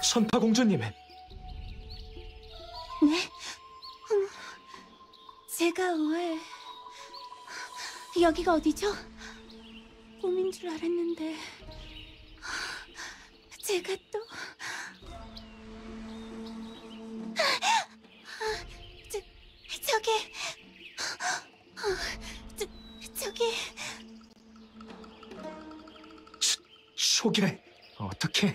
천파공주님. 네? 제가 왜... 여기가 어디죠? 꿈인 줄 알았는데... 제가 또... 저기... 저기... 쇼게, 어떻게...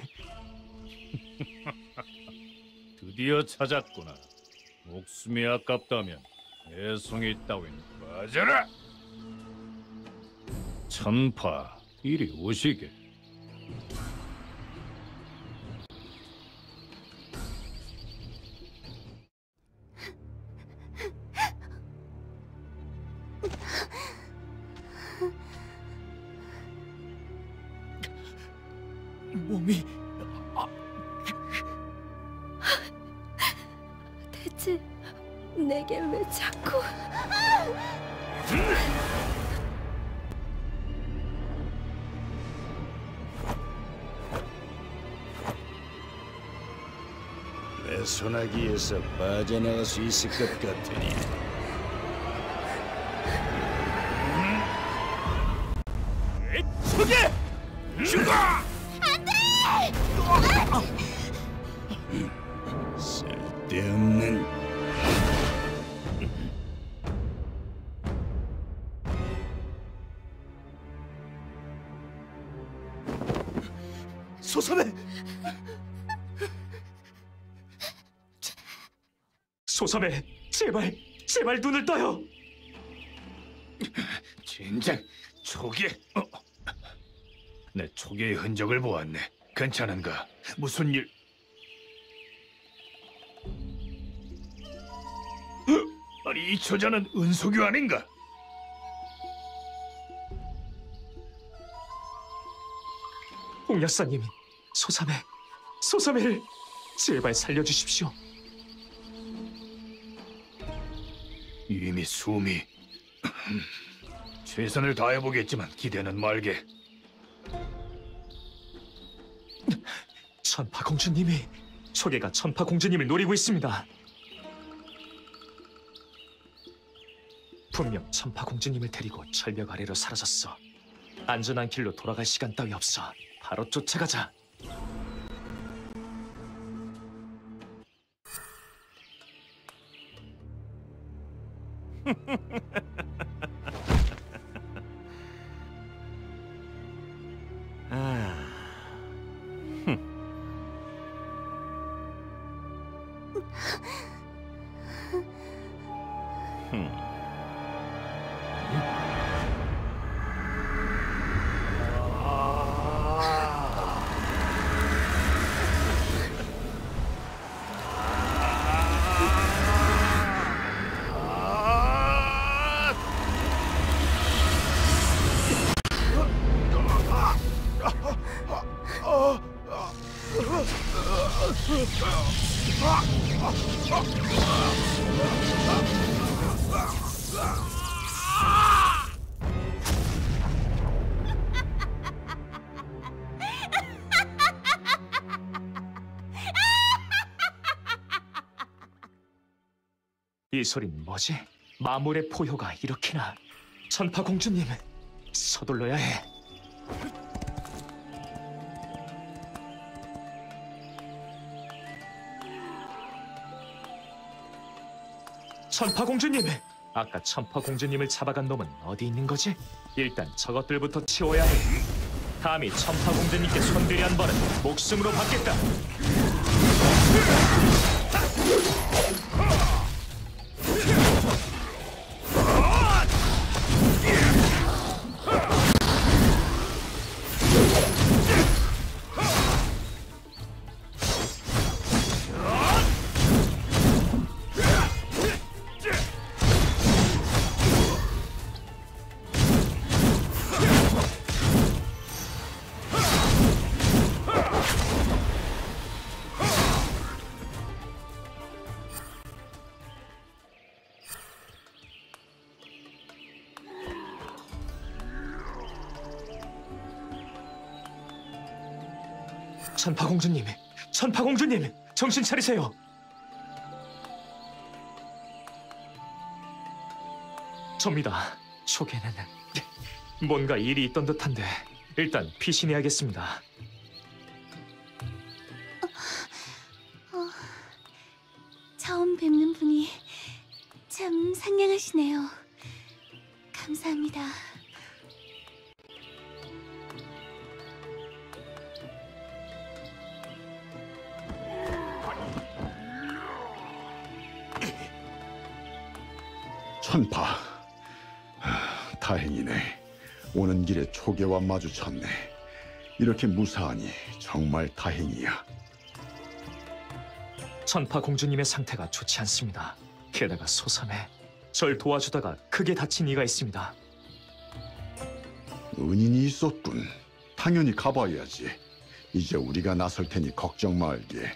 드디어 찾았구나. 목숨이 아깝다면 애송이 따윈 빠져라. 천파, 이리 오시게. 몸이... 대체 내게 왜 자꾸... 내 소나기에서 빠져나갈 수 있을 것 같으니 저게! 죽어! 쓸데없는 소삼해! 소삼해, 제발, 제발 눈을 떠요! 진작 초계... 내 초계의 흔적을 보았네. 괜찮은가? 무슨 일... 아니, 이 저자는 은소교 아닌가? 홍약사님이 소삼해를 제발 살려주십시오. 이미 숨이... 최선을 다해보겠지만 기대는 말게. 천파공주님이... 초계가 천파공주님을 노리고 있습니다. 분명 천파공주님을 데리고 절벽 아래로 사라졌어. 안전한 길로 돌아갈 시간 따위 없어. 바로 쫓아가자. 이 소린 뭐지? 마물의 포효가 이렇게나... 천파공주님, 서둘러야 해. 천파공주님! 아까 천파공주님을 잡아간 놈은 어디 있는 거지? 일단 저것들부터 치워야 해. 감히 천파공주님께 손들이 한 번은 목숨으로 받겠다. 천파공주님, 천파공주님, 정신 차리세요. 접니다. 초계는 뭔가 일이 있던 듯한데 일단 피신해야겠습니다. 처음 뵙는 분이 참 상냥하시네요. 감사합니다. 천파, 다행이네. 오는 길에 초계와 마주쳤네. 이렇게 무사하니 정말 다행이야. 천파공주님의 상태가 좋지 않습니다. 게다가 소삼에 절 도와주다가 크게 다친 이가 있습니다. 은인이 있었군. 당연히 가봐야지. 이제 우리가 나설 테니 걱정 말게.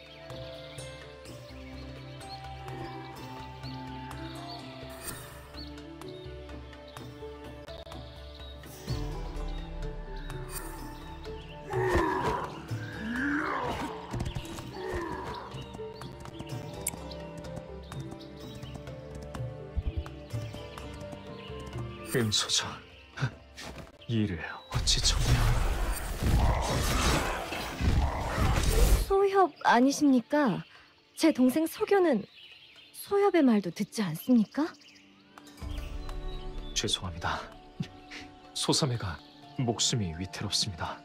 은소저, 이를 어찌 정녕... 소협 아니십니까? 제 동생 소교는 소협의 말도 듣지 않습니까? 죄송합니다. 소삼애가 목숨이 위태롭습니다.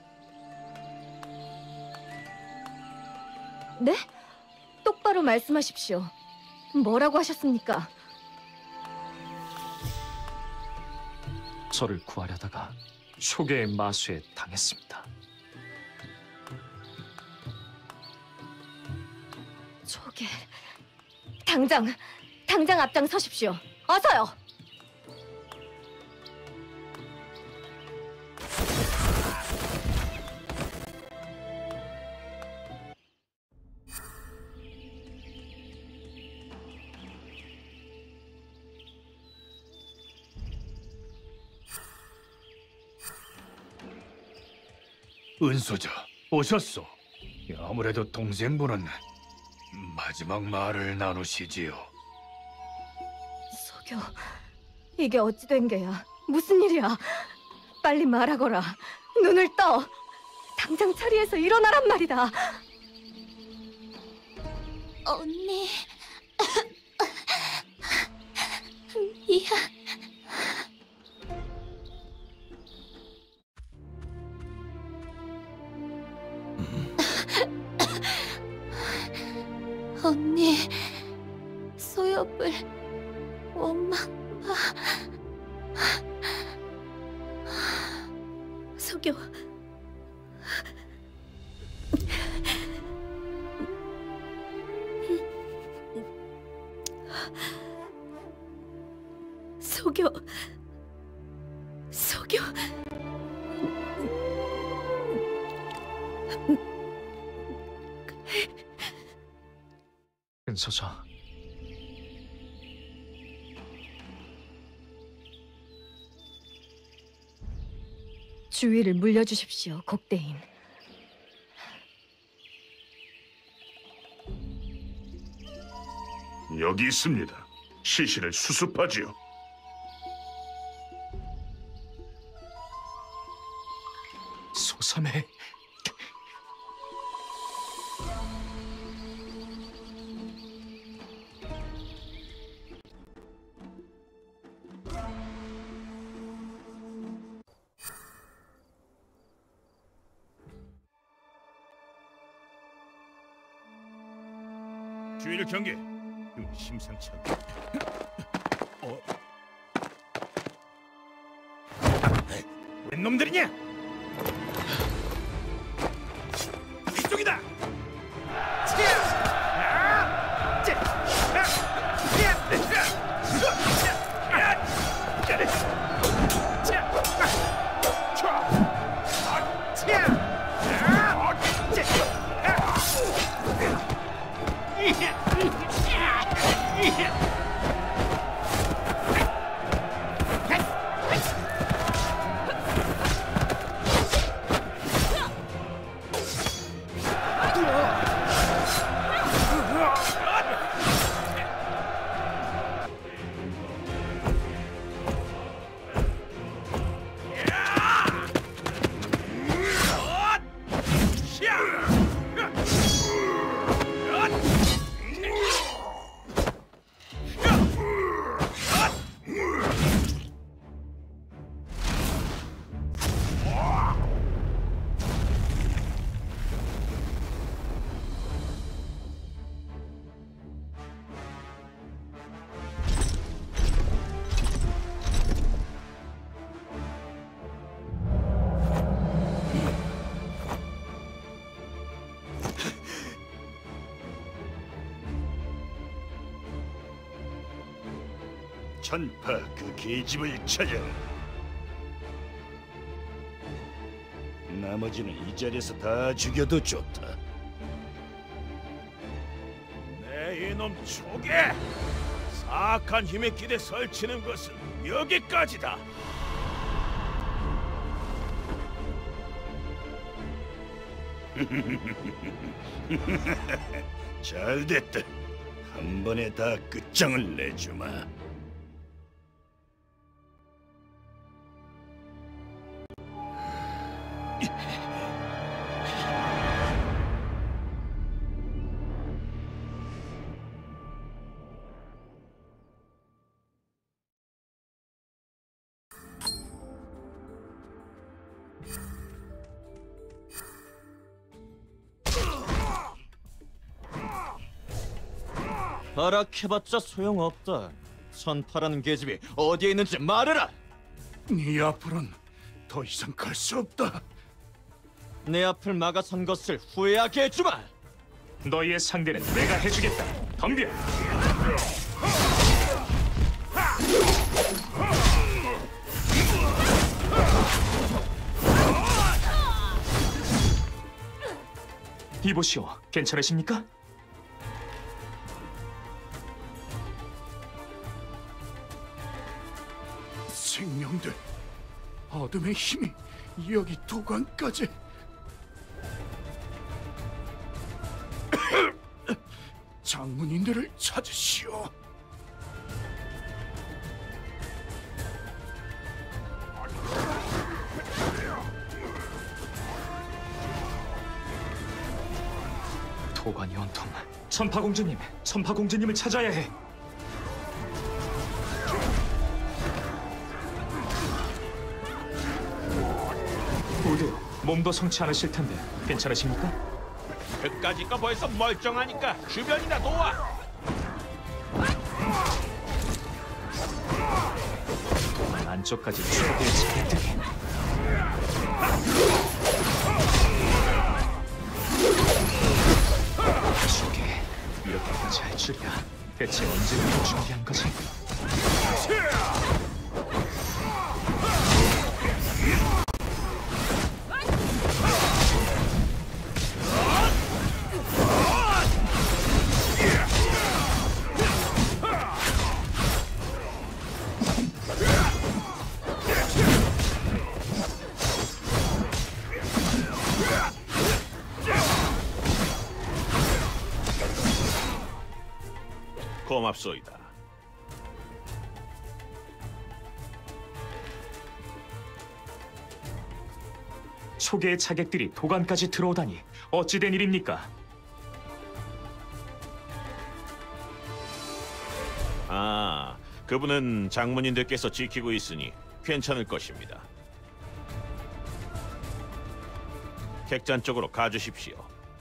네? 똑바로 말씀하십시오. 뭐라고 하셨습니까? 저를 구하려다가 초계의 마수에 당했습니다. 초계... 당장 앞장서십시오. 어서요! 은소저, 오셨소. 아무래도 동생분은 마지막 말을 나누시지요. 소교... 이게 어찌 된 게야? 무슨 일이야? 빨리 말하거라. 눈을 떠! 당장 자리에서 일어나란 말이다. 언니. 미안. 언니, 소엽을 원망마. 소교. 소교. 소교. 은소저, 주위를 물려주십시오, 곡대인. 여기 있습니다. 시신을 수습하지요. 소삼애... 주의를 경계. 심상치 않다. 웬 놈들이냐? 이쪽이다. 전파 그 계집을 찾아라. 나머지는 이 자리에서 다 죽여도 좋다. 내 이놈 초계! 사악한 힘의 길에 설치는 것은 여기까지다. 잘됐다. 한 번에 다 끝장을 내주마. 발악해봤자 소용없다. 선파라는 계집이 어디에 있는지 말해라. 네 앞으로는 더 이상 갈 수 없다. 내 앞을 막아선 것을 후회하게 해주마. 너희의 상대는 내가 해주겠다. 덤벼. 이보시오, 괜찮으십니까? 생명들, 어둠의 힘이 여기 도관까지. 장문인들을 찾으시오. 도관이 온통. 천파공주님을 찾아야 해. 모두 몸도 성치 않으실 텐데 괜찮으십니까? 그까짓 거 벌써 멀쩡하니까 주변이나 도와. 도관 안쪽까지 추가될 자들이. 저게 이렇게까지 할 줄이야. 대체 언제부터 준비한 거지? 고맙소이다. 초계의 차객들이 도관까지 들어오다니 어찌된 일입니까? 아, 그분은 장문인들께서 지키고 있으니 괜찮을 것입니다. 객잔 쪽으로 가주십시오.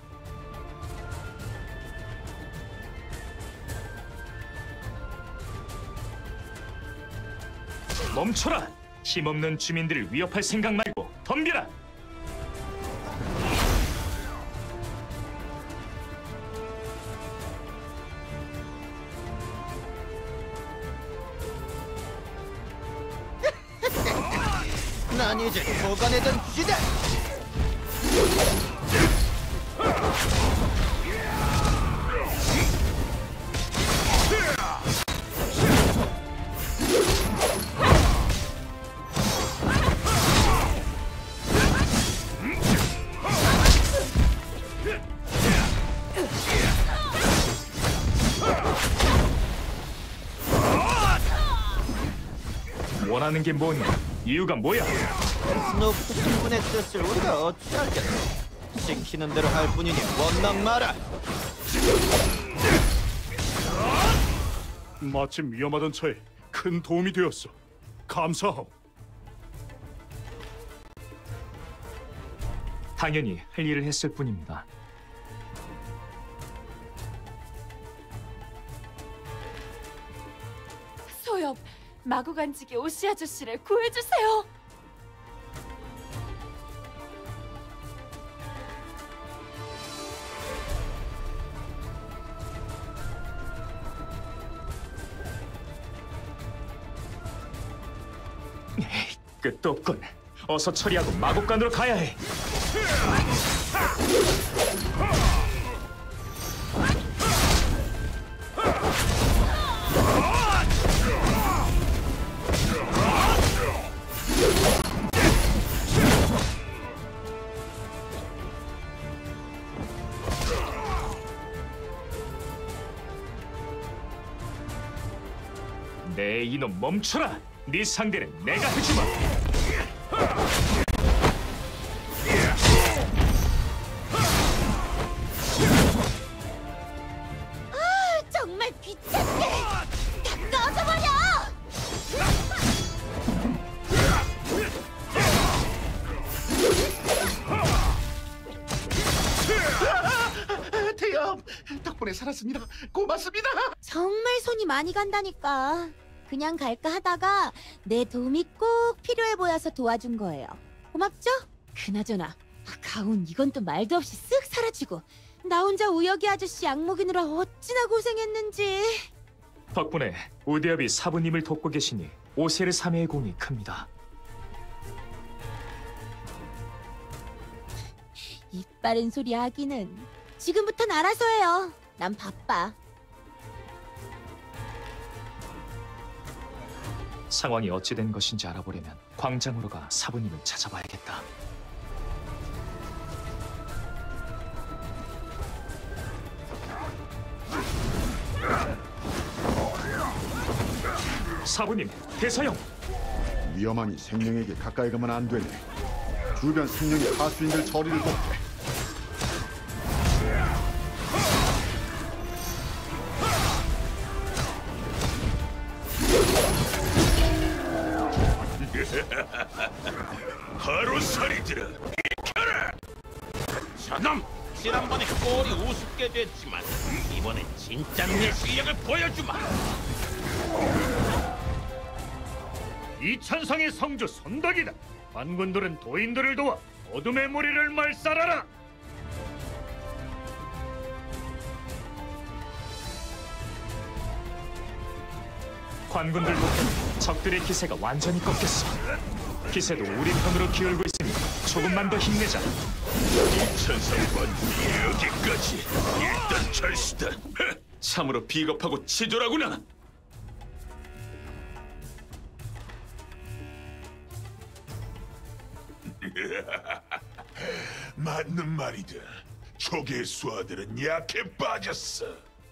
멈춰라! 힘없는 주민들을 위협할 생각 말고 덤벼라! 난 이제 도관에 든 쥐다. 원하는 게 뭐냐? 이유가 뭐야? 스노프 신분의 뜻을 우리가 어찌 알겠어. 시키는 대로 할 뿐이니 원망 마라. 마침 위험하던 차에 큰 도움이 되었어. 감사하오. 당연히 할 일을 했을 뿐입니다. 소엽, 마구간직의 오시 아저씨를 구해주세요. 끝도 없군. 어서 처리하고 마곡간으로 가야 해. 내 이놈 멈춰라! 네 상대는 내가 해주마! 정말 귀찮게! 다 꺼져버려! 태엽, 덕분에 살았습니다. 고맙습니다. 정말 손이 많이 간다니까. 그냥 갈까 하다가 내 도움이 꼭 필요해 보여서 도와준 거예요. 고맙죠? 그나저나 가훈 이건 또 말도 없이 쓱 사라지고 나 혼자 우혁이 아저씨 약 먹이느라 어찌나 고생했는지. 덕분에 우대엽이 사부님을 돕고 계시니 오세르 사메의 공이 큽니다. 입 바른 소리 하기는 지금부턴 알아서 해요. 난 바빠. 상황이 어찌 된 것인지 알아보려면 광장으로 가 사부님을 찾아봐야겠다. 사부님, 대사형! 위험하니 생명에게 가까이 가면 안 되네. 주변 생명의 하수인들 처리를 돕게. 하루살이들아, 비켜라! 저놈! 지난번에 꼴이 우습게 됐지만 이번엔 진짜 내 실력을 보여주마! 이 천상의 성주 손덕이다. 관군들은 도인들을 도와 어둠의 무리를 말살하라. 관군들 목표는 적들의 기세가 완전히 꺾였어. 기세도 우리 편으로 기울고 있으니 조금만 더 힘내자. 이 천상 관군이 여기까지 일단 철수다. 참으로 비겁하고 치졸하구나. 맞는 말이다. 조개 수아들은 약해 빠졌어.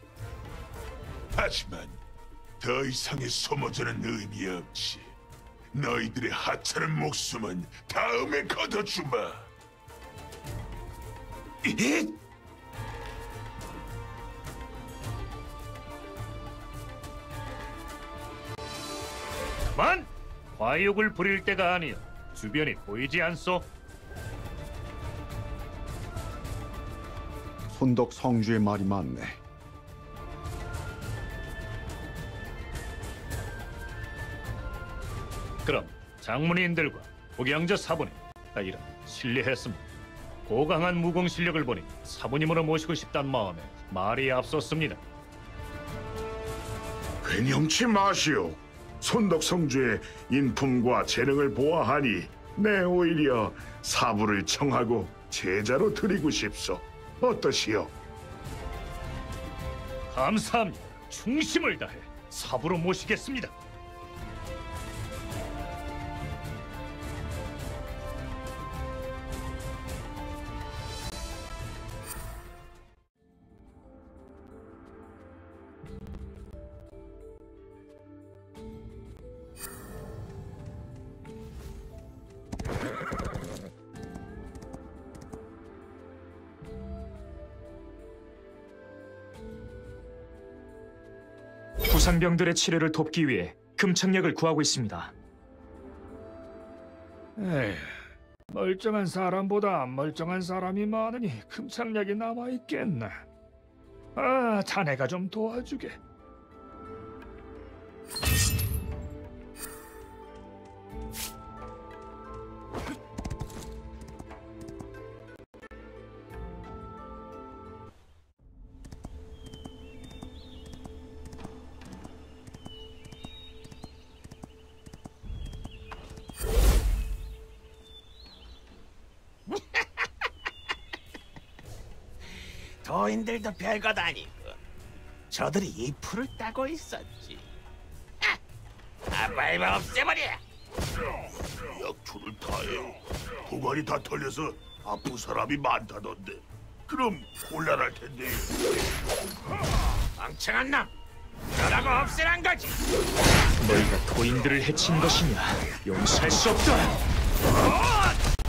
하지만 더 이상의 소모전은 의미 없지. 너희들의 하찮은 목숨은 다음에 거둬주마. 그만! 과욕을 부릴 때가 아니야. 주변이 보이지 않소? 손덕 성주의 말이 맞네. 그럼 장문인들과 복양자 사부님, 이런 신뢰했습니다. 고강한 무공 실력을 보니 사부님으로 모시고 싶단 마음에 말이 앞섰습니다. 괴념치 마시오. 손덕 성주의 인품과 재능을 보아하니 내 오히려 사부를 청하고 제자로 드리고 싶소. 어떠시오? 감사합니다. 충심을 다해 사부로 모시겠습니다. 부상병들의 치료를 돕기 위해 금착약을 구하고 있습니다. 에휴, 멀쩡한 사람보다 안 멀쩡한 사람이 많으니 금착약이 남아있겠나. 아, 자네가 좀 도와주게. 도인들도 별것 아니고 저들이 이 풀을 따고 있었지. 빨리 없애버려. 약초를 다해. 고관이 다 털려서 아픈 사람이 많다던데. 그럼 곤란할 텐데. 멍청한 놈, 저라고 없애란 거지. 너희가 도인들을 해친 것이냐? 용서할 수 없다.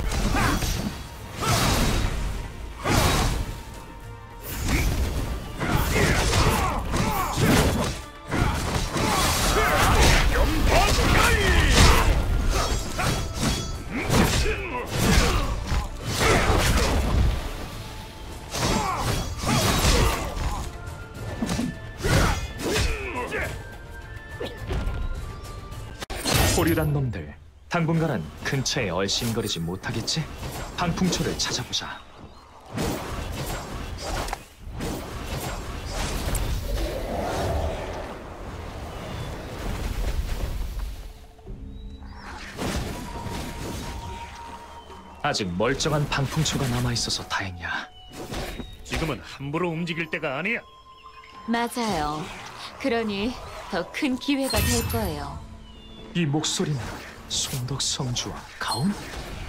호리란 놈들, 당분간은 근처에 얼씬거리지 못하겠지? 방풍초를 찾아보자. 아직 멀쩡한 방풍초가 남아있어서 다행이야. 지금은 함부로 움직일 때가 아니야. 맞아요. 그러니 더 큰 기회가 될 거예요. 이 목소리는 송덕 성주와 가온?